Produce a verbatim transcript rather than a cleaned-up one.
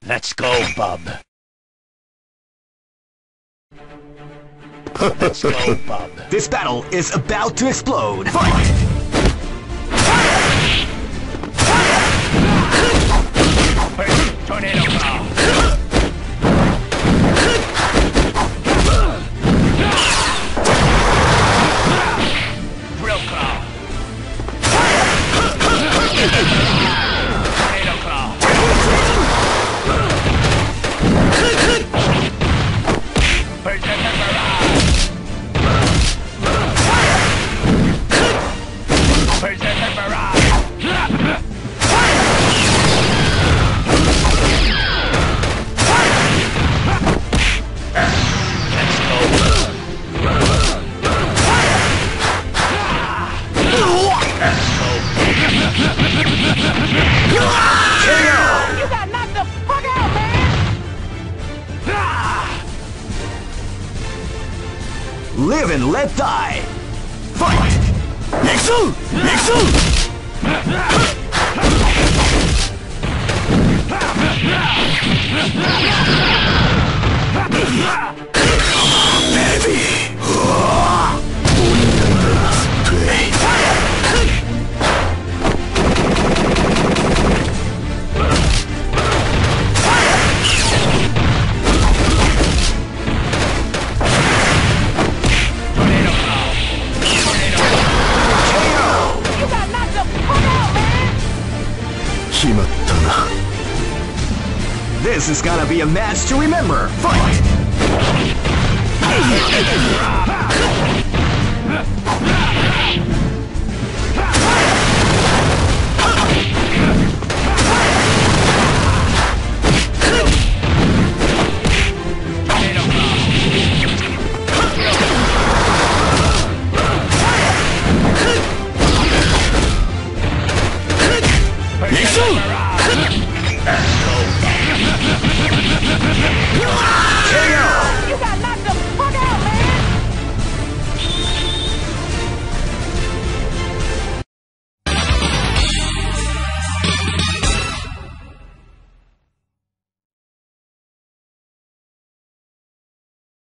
Let's go, bub. Let's go, bub. This battle is about to explode. Fight! Tornado claw. Drill claw. Tornado claw. Berserker barrage. Berserker barrage. You got knocked the fuck out, man! Live and let die. Fight! Nixu! Nixu! Baby! This is gonna be a match to remember. Fight!